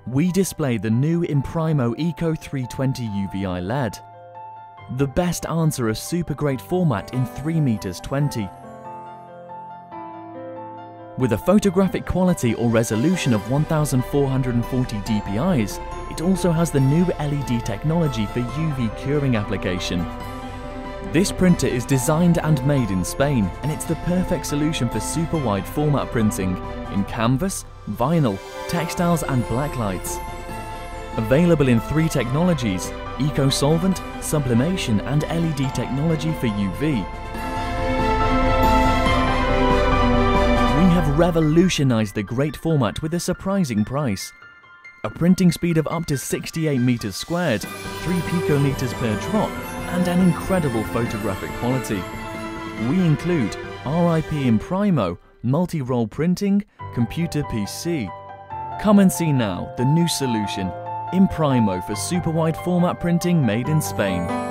we display the new Imprimo Eco 320 UVI LED. The best answer of super great format in 3 meters 20. With a photographic quality or resolution of 1440 dpi's, it also has the new LED technology for UV curing application. This printer is designed and made in Spain, and it's the perfect solution for super wide format printing in canvas, vinyl, textiles and blacklights. Available in 3 technologies: Eco Solvent, Sublimation and LED technology for UV. We have revolutionized the great format with a surprising price. A printing speed of up to 68 meters squared, 3 picometers per drop, and an incredible photographic quality. We include RIP Imprimo, multi-role printing, computer PC. Come and see now the new solution, Imprimo for super wide format printing made in Spain.